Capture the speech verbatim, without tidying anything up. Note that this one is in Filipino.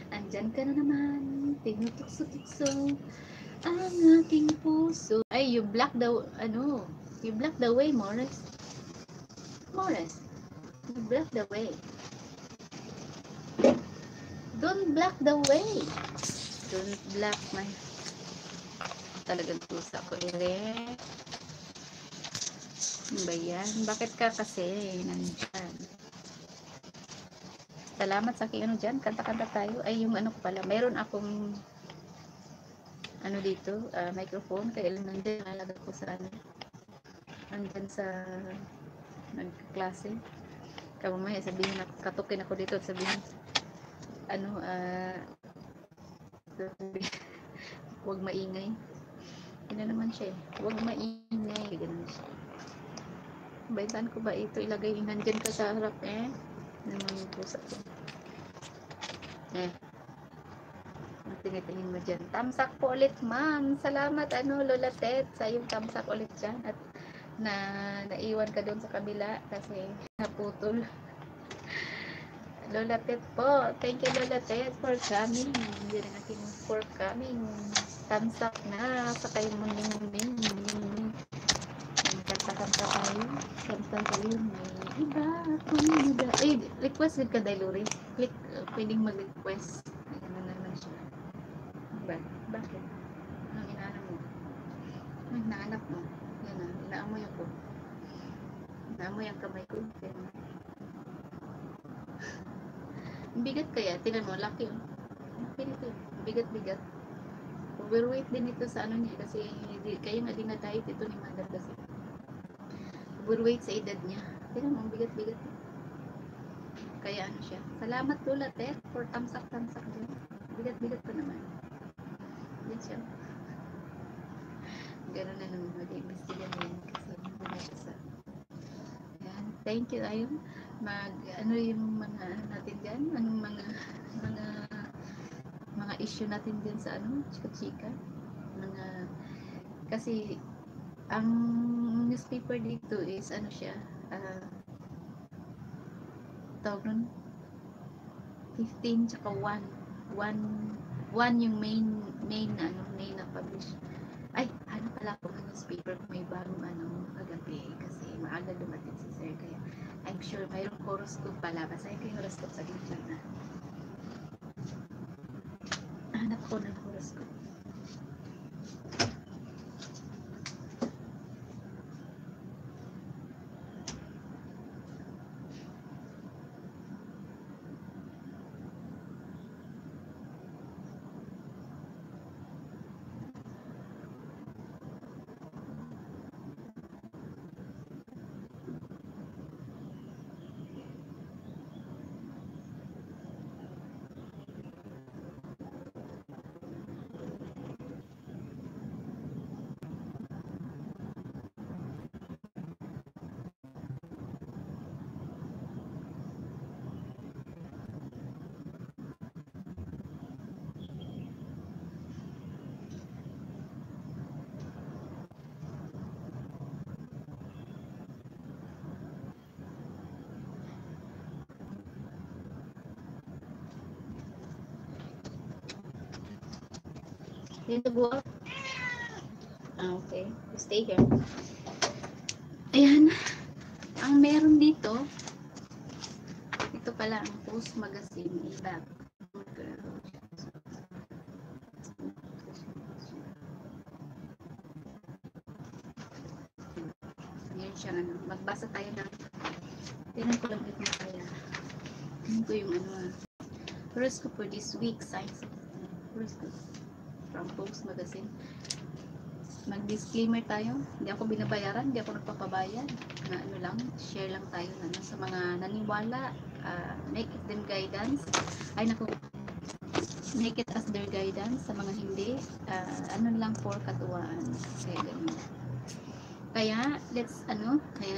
Andyan ka na naman, tinutukso-tukso ang aking puso. Ay, you block the, ano, you block the way, Morris. Morris, you block the way. Don't block the way. Don't block my... Talagang pusa ko, ere. Ano ba yan? Bakit ka kasi nandyan? Salamat sa aking ano dyan. Kanta-kanta tayo. Ay, yung ano ko pala. Mayroon akong ano dito, uh, microphone. Kaya lang nandyan. Nalagay ko sa ano. Nandyan sa nagkaklase. Kamamaya sabihin ako, katukin ako dito at sabihin, ano, ah, uh, huwag maingay. Yun na naman siya eh. Huwag maingay. Ganun siya. Baitan ko ba ito? Ilagay nandyan ka sa harap eh. Naman yung pusa ko. Eh. Tingin-tingin mo dyan. Tamsak po ulit, ma'am. Salamat, ano, Lola Ted, sa yung tamsak ulit dyan. At na naiwan ka doon sa kabila kasi naputol. Lola Ted po. Thank you, Lola Ted, for coming. Hindi na natin for coming. Tamsak na. Sakay mo ning-ning. Kanta-kanta tayo. Kanta tayo. May iba. Kung iba. Ay, request din ka, Dailuri. Click, uh, pwedeng mag-request. Ano naman siya. Ba? Bakit? Anong inaanap mo? Anong inaanap mo? Yan na. Inaamoy ako. Inaamoy ang kamay ko. Bigat kaya. Tingnan mo. Laki. Laki nito. Bigat-bigat. Overweight din ito sa ano niya. Kasi kaya nga din na-diet ito ni Mother kasi. Overweight sa edad niya. Tingnan mo. Bigat-bigat. Kaya ano siya. Salamat Lola Ted for tamsak-tamsak dyan. Bigat-bigat pa naman. Yan siya. Gano'n na naman. Mag-iimbestigan yan. Kasi mag sa... Yan. Thank you. Ayun. Mag... Ano yung mga ano natin dyan? Anong mga... Mga... Mga issue natin dyan sa ano? Chika-chika. Mga... Kasi... Ang newspaper dito is ano siya? Ah... Uh, tawag nun? fifteen tsaka one. one one yung main main na ano, main na publish. Ay, ano pala po ng newspaper kung may bagong ano kagabi kasi maaga dumating si sir kaya I'm sure mayroong horoscope pala. Basahin ko yung horoscope sa gitna na. Hanap ko ng horoscope. Dito go up. Ah, okay. Stay here. Ayan. Ang meron dito, ito pala ang Post Magazine. Iba. Ayan siya. Ano. Magbasa tayo ng tinan ko lang ito kaya. Tinan ko yung ano. Horoscope for this week. Science. Horoscope. From Post Magazine. Mag-disclaimer tayo. Hindi ako binabayaran, hindi ako nagpapabayad. Na ano lang, share lang tayo na ano, sa mga naniwala, uh, make it them guidance. Ay naku, make it as their guidance. Sa mga hindi, uh, ano lang for katuwaan. Kaya ganun. Kaya, let's ano, kaya